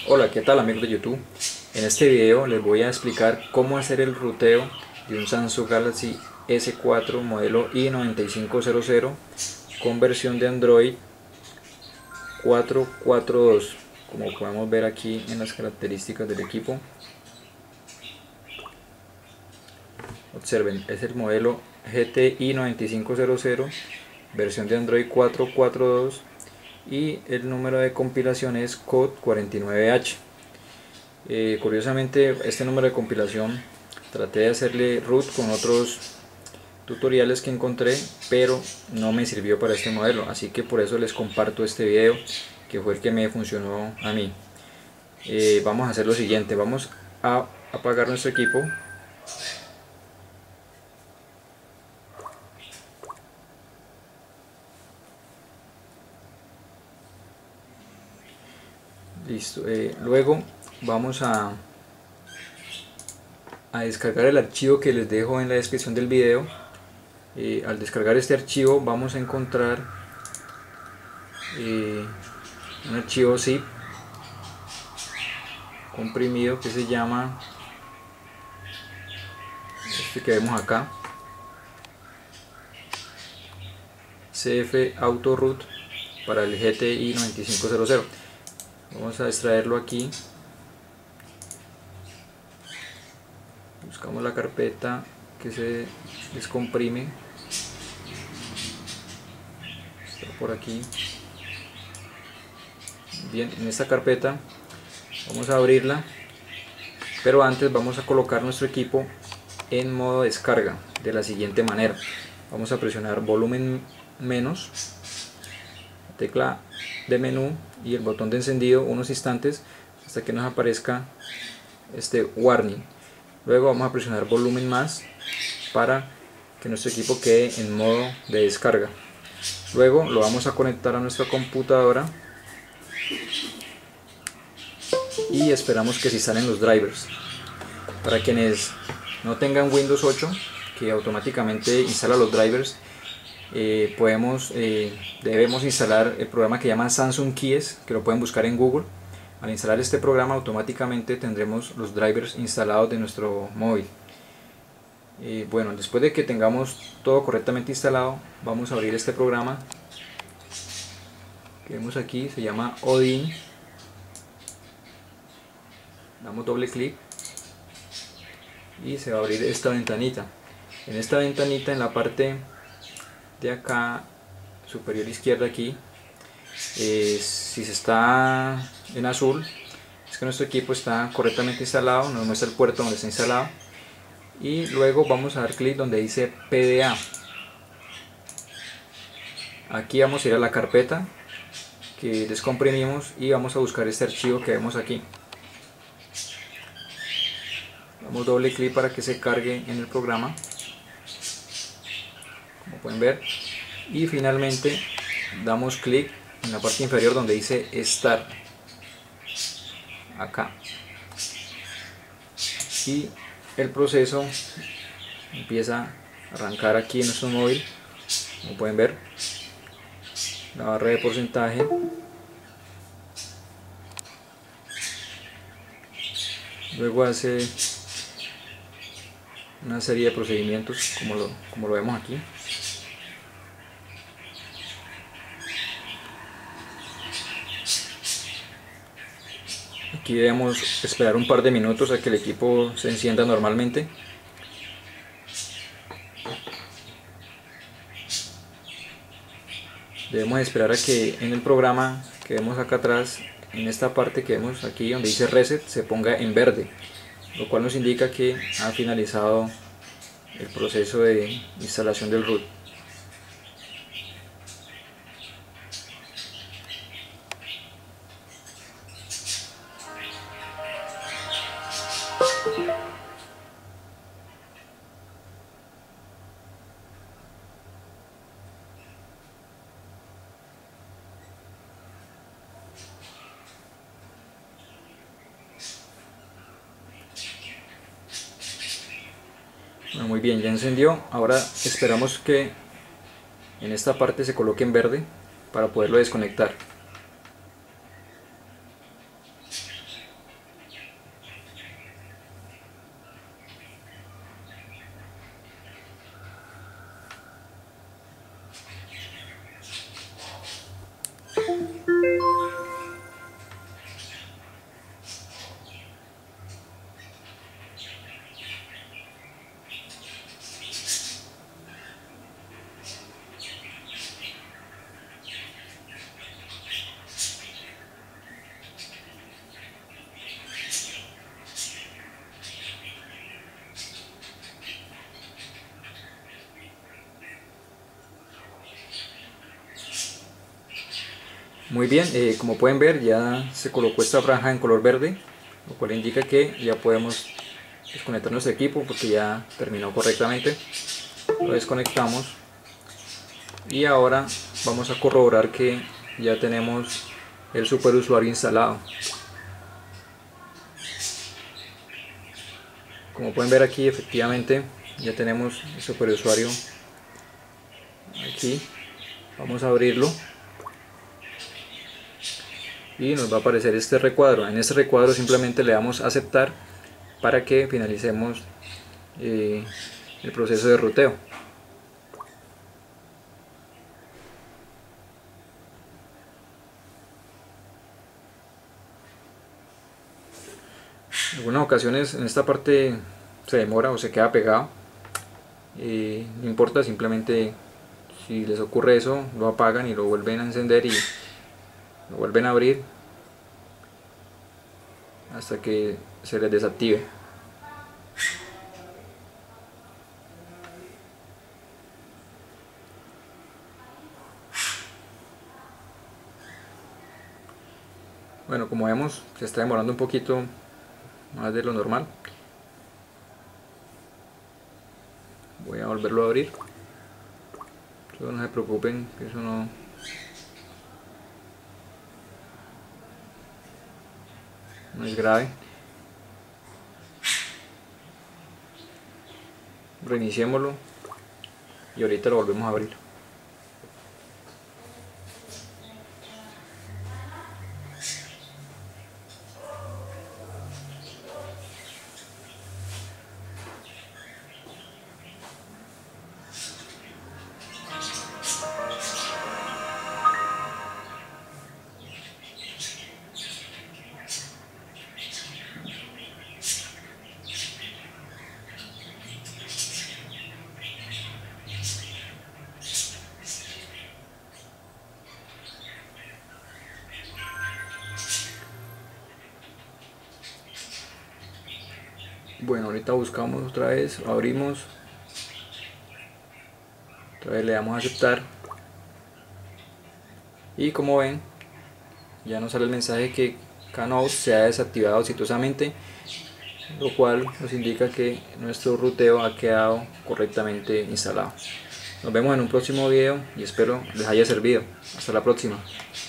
Hola, ¿qué tal amigos de YouTube? En este video les voy a explicar cómo hacer el ruteo de un Samsung Galaxy S4 modelo i9500 con versión de Android 4.4.2, como podemos ver aquí en las características del equipo. Observen, es el modelo GTI 9500, versión de Android 4.4.2 y el número de compilación es COD 49H. Curiosamente, este número de compilación traté de hacerle root con otros tutoriales que encontré, pero no me sirvió para este modelo, así que por eso les comparto este video, que fue el que me funcionó a mí. Vamos a hacer lo siguiente, vamos a apagar nuestro equipo. Listo. Luego vamos a descargar el archivo que les dejo en la descripción del video. Al descargar este archivo vamos a encontrar un archivo zip comprimido que se llama este que vemos acá, CF Auto Root para el GTI 9500. Vamos a extraerlo aquí, buscamos la carpeta que se descomprime, está por aquí. Bien, en esta carpeta vamos a abrirla, pero antes vamos a colocar nuestro equipo en modo descarga de la siguiente manera. Vamos a presionar volumen menos, tecla de menú y el botón de encendido unos instantes hasta que nos aparezca este warning. Luego vamos a presionar volumen más para que nuestro equipo quede en modo de descarga. Luego lo vamos a conectar a nuestra computadora y esperamos que se instalen los drivers. Para quienes no tengan Windows 8, que automáticamente instala los drivers, debemos instalar el programa que llama Samsung Keys, que lo pueden buscar en Google. Al instalar este programa automáticamente tendremos los drivers instalados de nuestro móvil. Bueno, después de que tengamos todo correctamente instalado, vamos a abrir este programa que vemos aquí, se llama Odin. Damos doble clic y se va a abrir esta ventanita. En esta ventanita, en la parte de acá superior izquierda aquí, si se está en azul es que nuestro equipo está correctamente instalado, nos muestra el puerto donde está instalado, y luego vamos a dar clic donde dice PDA. Aquí vamos a ir a la carpeta que descomprimimos y vamos a buscar este archivo que vemos aquí. Damos doble clic para que se cargue en el programa, como pueden ver, y finalmente damos clic en la parte inferior donde dice Start, acá, y el proceso empieza a arrancar aquí en nuestro móvil. Como pueden ver, la barra de porcentaje, luego hace una serie de procedimientos como lo vemos aquí. Aquí debemos esperar un par de minutos a que el equipo se encienda normalmente. Debemos esperar a que en el programa que vemos acá atrás, en esta parte que vemos aquí donde dice Reset, se ponga en verde, lo cual nos indica que ha finalizado el proceso de instalación del root. Bueno, muy bien, ya encendió. Ahora esperamos que en esta parte se coloque en verde para poderlo desconectar. Muy bien, como pueden ver ya se colocó esta franja en color verde, lo cual indica que ya podemos desconectar nuestro equipo porque ya terminó correctamente. Lo desconectamos y ahora vamos a corroborar que ya tenemos el superusuario instalado. Como pueden ver aquí, efectivamente ya tenemos el superusuario aquí. Vamos a abrirlo y nos va a aparecer este recuadro. En este recuadro simplemente le damos a aceptar para que finalicemos el proceso de ruteo. En algunas ocasiones en esta parte se demora o se queda pegado, no importa, simplemente si les ocurre eso lo apagan y lo vuelven a encender y lo vuelven a abrir hasta que se les desactive. Bueno, como vemos se está demorando un poquito más de lo normal. Voy a volverlo a abrir. Solo no se preocupen, que eso no es grave. Reiniciémoslo y ahorita lo volvemos a abrir. Bueno, ahorita buscamos otra vez, abrimos, otra vez le damos a aceptar y como ven ya nos sale el mensaje que Canout se ha desactivado exitosamente, lo cual nos indica que nuestro ruteo ha quedado correctamente instalado. Nos vemos en un próximo video y espero les haya servido. Hasta la próxima.